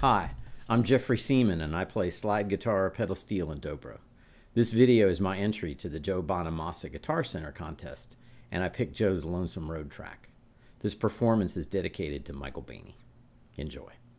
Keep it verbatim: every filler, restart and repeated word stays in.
Hi, I'm Jeffrey Seaman and I play slide guitar, pedal steel, and dobro. This video is my entry to the Joe Bonamassa Guitar Center contest, and I picked Joe's Lonesome Road track. This performance is dedicated to Michael Baney. Enjoy.